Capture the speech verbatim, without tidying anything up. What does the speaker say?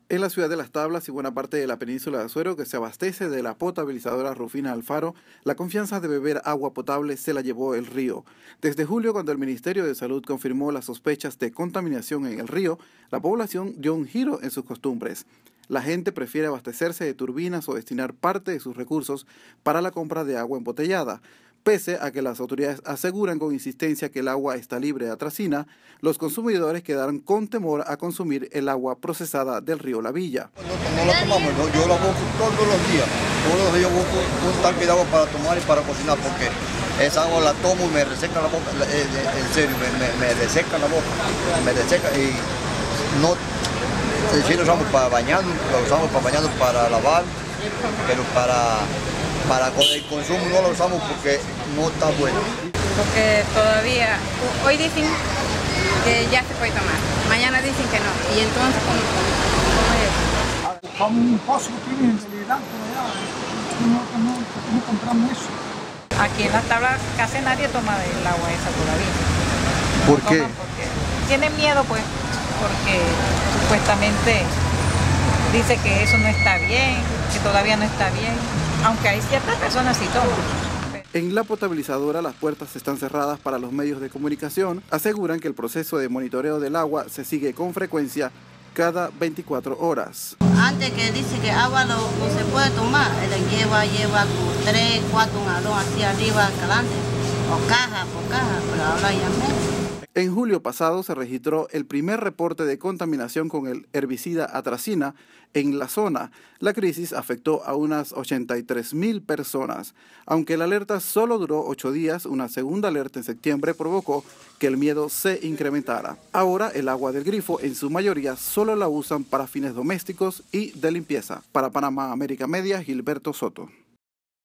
En la ciudad de Las Tablas y buena parte de la península de Azuero, que se abastece de la potabilizadora Rufina Alfaro, la confianza de beber agua potable se la llevó el río. Desde julio, cuando el Ministerio de Salud confirmó las sospechas de contaminación en el río, la población dio un giro en sus costumbres. La gente prefiere abastecerse de turbinas o destinar parte de sus recursos para la compra de agua embotellada. Pese a que las autoridades aseguran con insistencia que el agua está libre de atracina, los consumidores quedaron con temor a consumir el agua procesada del río La Villa. No, no la tomamos, no, yo la busco todos los días. Todos los días busco un tanque de agua para tomar y para cocinar, porque esa agua la tomo y me reseca la boca, en serio, me, me, me reseca la boca, me reseca y no, sí lo usamos para bañar, lo usamos para bañar, para lavar, pero para... Para el consumo no lo usamos porque no está bueno. Porque todavía, hoy dicen que ya se puede tomar, mañana dicen que no. Y entonces, ¿cómo, cómo es eso? Como un pozo que tiene en realidad por allá, no, no, no compramos eso. Aquí en Las Tablas casi nadie toma el agua esa todavía. ¿Por no qué? Porque tienen miedo, pues, porque supuestamente dice que eso no está bien, que todavía no está bien. Aunque hay ciertas personas sí toman. En la potabilizadora las puertas están cerradas para los medios de comunicación. Aseguran que el proceso de monitoreo del agua se sigue con frecuencia cada veinticuatro horas. Antes que dice que agua no, no se puede tomar, él lleva, lleva como tres, cuatro galón así arriba, adelante, o caja por caja, pero ahora ya menos. En julio pasado se registró el primer reporte de contaminación con el herbicida atracina en la zona. La crisis afectó a unas ochenta y tres mil personas. Aunque la alerta solo duró ocho días, una segunda alerta en septiembre provocó que el miedo se incrementara. Ahora el agua del grifo en su mayoría solo la usan para fines domésticos y de limpieza. Para Panamá América Media, Gilberto Soto.